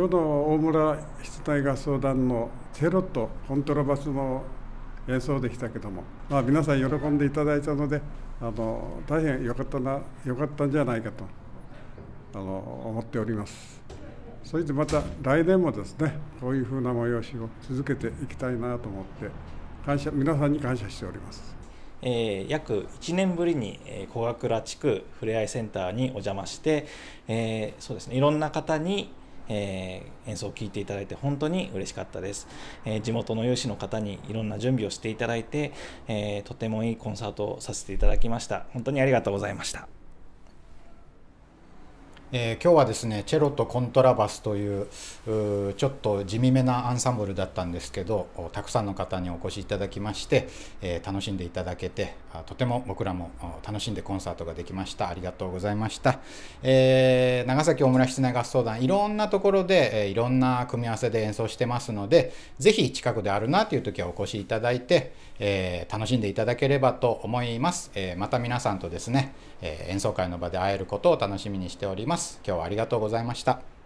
の大村室内合奏団のチェロとコントラバスの演奏でしたけども、皆さん喜んでいただいたので、大変良かったんじゃないかと思っております。それでまた来年もですね、こういうふうな催しを続けていきたいなと思って皆さんに感謝しております。 約1年ぶりに小ヶ倉地区ふれあいセンターにお邪魔して、そうですね、いろんな方に演奏を聴いていただいて本当に嬉しかったです。地元の有志の方にいろんな準備をしていただいて、とてもいいコンサートをさせていただきました。本当にありがとうございました。 今日はですね、チェロとコントラバスというちょっと地味めなアンサンブルだったんですけど、たくさんの方にお越しいただきまして、楽しんでいただけて、とても僕らも楽しんでコンサートができました。ありがとうございました。長崎大村室内合奏団、いろんなところでいろんな組み合わせで演奏してますので、ぜひ近くであるなという時はお越しいただいて、楽しんでいただければと思います。また皆さんとですね、演奏会の場で会えることを楽しみにしております。今日はありがとうございました。